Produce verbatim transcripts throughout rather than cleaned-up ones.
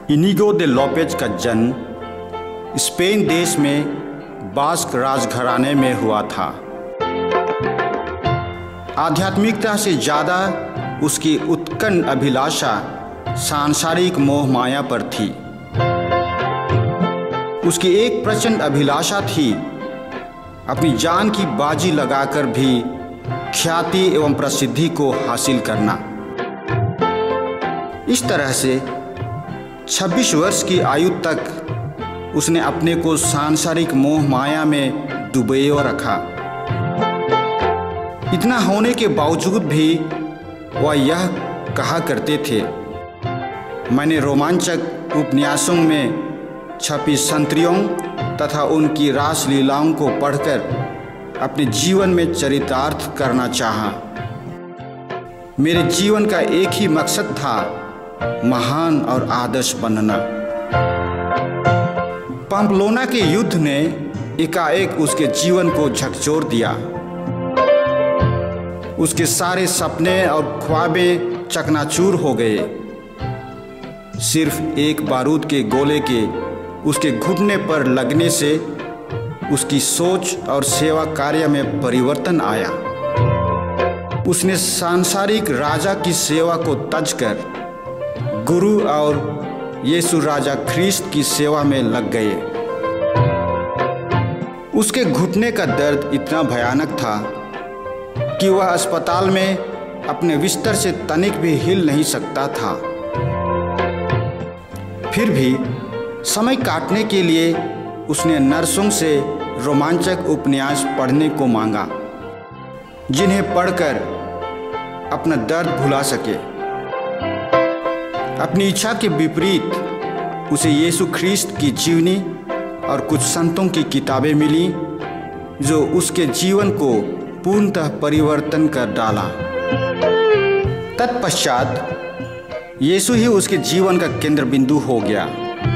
Inigo दे Lopez का जन्म Spain देश में बास्क राजघराने में हुआ था। आध्यात्मिकता से ज़्यादा उसकी उत्कट अभिलाषा सांसारिक मोह माया पर थी। उसकी एक प्रचंड अभिलाषा थी अपनी जान की बाजी लगाकर भी ख्याति एवं प्रसिद्धि को हासिल करना। इस तरह से छब्बीस वर्ष की आयु तक उसने अपने को सांसारिक मोह माया में डुबोए रखा। इतना होने के बावजूद भी वह यह कहा करते थे, मैंने रोमांचक उपन्यासों में छपी संतरियों तथा उनकी रासलीलाओं को पढ़कर अपने जीवन में चरितार्थ करना चाहा। मेरे जीवन का एक ही मकसद था, महान और आदर्श बनना। पंपलोना के युद्ध ने एकाएक उसके जीवन को झकझोर दिया। उसके सारे सपने और ख्वाबें चकनाचूर हो गए। सिर्फ एक बारूद के गोले के उसके घुटने पर लगने से उसकी सोच और सेवा कार्य में परिवर्तन आया। उसने सांसारिक राजा की सेवा को तजकर गुरु और यीशु राजा ख्रीस्त की सेवा में लग गए। उसके घुटने का दर्द इतना भयानक था कि वह अस्पताल में अपने बिस्तर से तनिक भी हिल नहीं सकता था। फिर भी समय काटने के लिए उसने नर्सों से रोमांचक उपन्यास पढ़ने को मांगा, जिन्हें पढ़कर अपना दर्द भुला सके। अपनी इच्छा के विपरीत उसे यीशु ख्रीस्त की जीवनी और कुछ संतों की किताबें मिली, जो उसके जीवन को पूर्णतः परिवर्तन कर डाला। तत्पश्चात यीशु ही उसके जीवन का केंद्र बिंदु हो गया।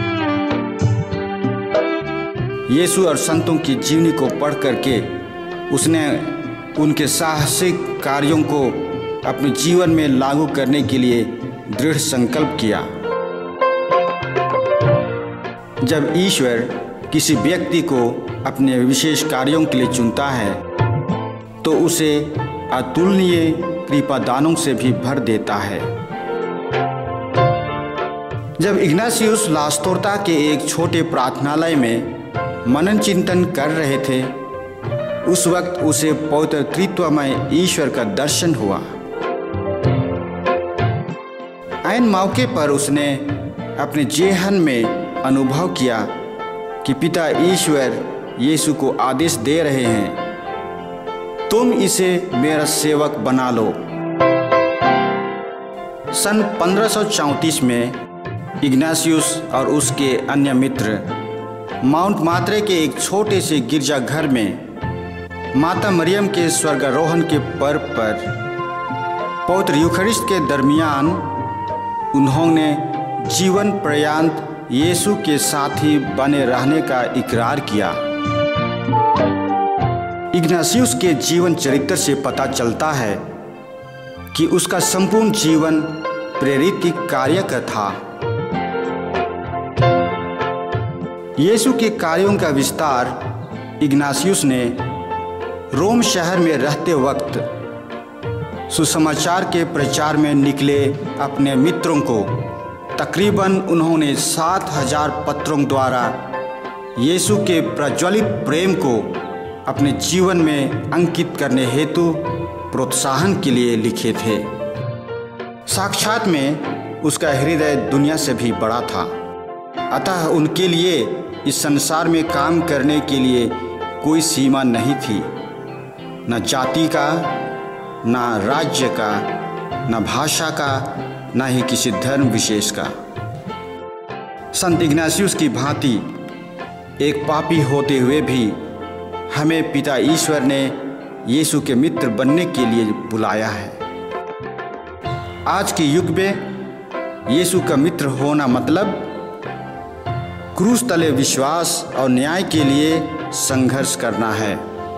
यीशु और संतों की जीवनी को पढ़ करके उसने उनके साहसिक कार्यों को अपने जीवन में लागू करने के लिए दृढ़ संकल्प किया। जब ईश्वर किसी व्यक्ति को अपने विशेष कार्यों के लिए चुनता है तो उसे अतुलनीय कृपादानों से भी भर देता है। जब इग्नासियस लास्तोरता के एक छोटे प्रार्थनालय में मनन चिंतन कर रहे थे, उस वक्त उसे पवित्र त्रित्वमय ईश्वर का दर्शन हुआ। ऐन मौके पर उसने अपने जेहन में अनुभव किया कि पिता ईश्वर यीशु को आदेश दे रहे हैं, तुम इसे मेरा सेवक बना लो। सन पंद्रह सौ चौंतीस में इग्नासियस और उसके अन्य मित्र माउंट मात्रे के एक छोटे से गिरजाघर में माता मरियम के स्वर्गारोहण के पर्व पर पवित्र यूखरिस्ट के दरमियान उन्होंने जीवन पर्यंत यीशु के साथी बने रहने का इकरार किया। इग्नासियस के जीवन चरित्र से पता चलता है कि उसका संपूर्ण जीवन प्रेरित कार्य का था। यीशु के कार्यों का विस्तार इग्नासियस ने रोम शहर में रहते वक्त सुसमाचार के प्रचार में निकले अपने मित्रों को तकरीबन उन्होंने सात हजार पत्रों द्वारा यीशु के प्रज्वलित प्रेम को अपने जीवन में अंकित करने हेतु प्रोत्साहन के लिए लिखे थे। साक्षात में उसका हृदय दुनिया से भी बड़ा था, अतः उनके लिए इस संसार में काम करने के लिए कोई सीमा नहीं थी, न जाति का, न राज्य का, न भाषा का, न ही किसी धर्म विशेष का। संत इग्नासियस की भांति एक पापी होते हुए भी हमें पिता ईश्वर ने यीशु के मित्र बनने के लिए बुलाया है। आज के युग में यीशु का मित्र होना मतलब क्रूस तले विश्वास और न्याय के लिए संघर्ष करना है।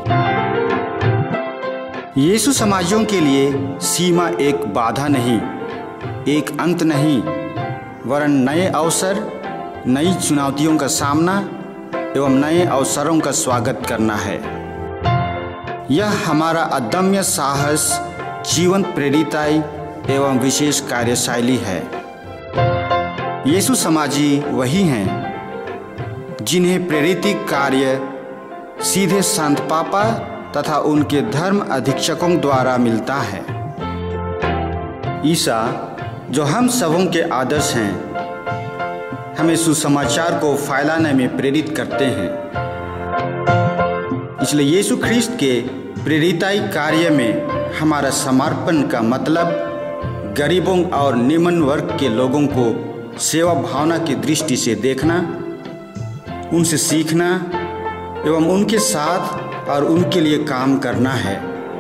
यीशु समाजों के लिए सीमा एक बाधा नहीं, एक अंत नहीं, वरन नए अवसर, नई चुनौतियों का सामना एवं नए अवसरों का स्वागत करना है। यह हमारा अदम्य साहस, जीवन प्रेरिताई एवं विशेष कार्यशैली है। यीशु समाजी वही हैं जिन्हें प्रेरितिक कार्य सीधे संत पापा तथा उनके धर्म अधीक्षकों द्वारा मिलता है। ईसा जो हम सबों के आदर्श हैं, हमें सुसमाचार को फैलाने में प्रेरित करते हैं। इसलिए यीशु ख्रीस्त के प्रेरिताई कार्य में हमारा समर्पण का मतलब गरीबों और निम्न वर्ग के लोगों को सेवा भावना की दृष्टि से देखना, उनसे सीखना एवं उनके साथ और उनके लिए काम करना है।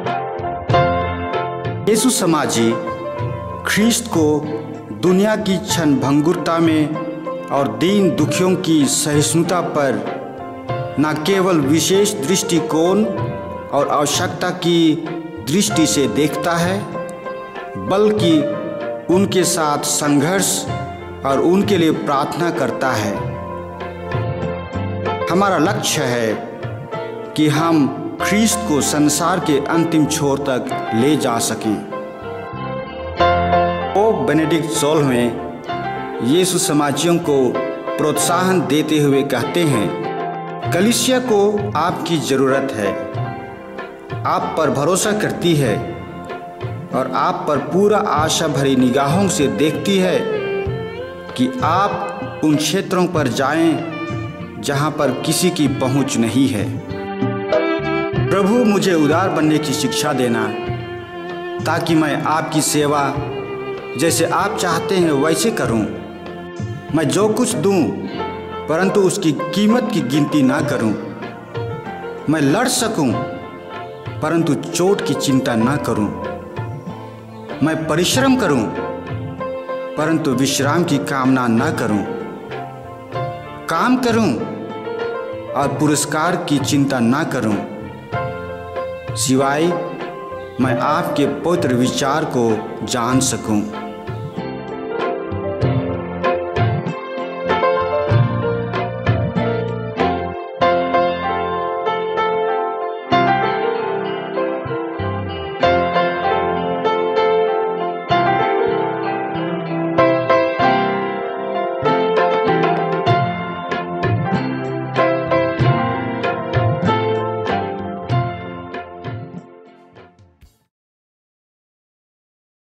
यीशु समाजी ख्रीस्त को दुनिया की क्षणभंगुरता में और दीन दुखियों की सहिष्णुता पर न केवल विशेष दृष्टिकोण और आवश्यकता की दृष्टि से देखता है, बल्कि उनके साथ संघर्ष और उनके लिए प्रार्थना करता है। हमारा लक्ष्य है कि हम ख्रीस्त को संसार के अंतिम छोर तक ले जा सकें। पोप बेनेडिक्ट सोलहवें यीशु समाजियों को प्रोत्साहन देते हुए कहते हैं, कलीसिया को आपकी ज़रूरत है, आप पर भरोसा करती है और आप पर पूरा आशा भरी निगाहों से देखती है कि आप उन क्षेत्रों पर जाएं जहां पर किसी की पहुंच नहीं है। प्रभु मुझे उदार बनने की शिक्षा देना, ताकि मैं आपकी सेवा जैसे आप चाहते हैं वैसे करूं। मैं जो कुछ दूं परंतु उसकी कीमत की गिनती ना करूं। मैं लड़ सकूं परंतु चोट की चिंता ना करूं। मैं परिश्रम करूं परंतु विश्राम की कामना ना करूं। काम करूं और पुरस्कार की चिंता ना करूं, सिवाय मैं आपके पवित्र विचार को जान सकूं।